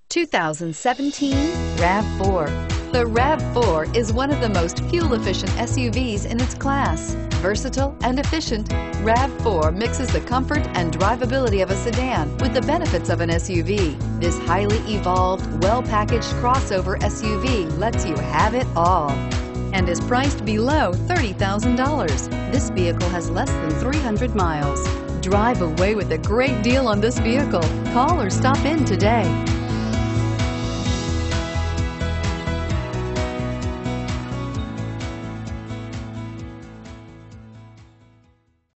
2017 RAV4. The RAV4 is one of the most fuel-efficient SUVs in its class. Versatile and efficient, RAV4 mixes the comfort and drivability of a sedan with the benefits of an SUV. This highly evolved, well-packaged crossover SUV lets you have it all and is priced below $30,000. This vehicle has less than 300 miles. Drive away with a great deal on this vehicle. Call or stop in today.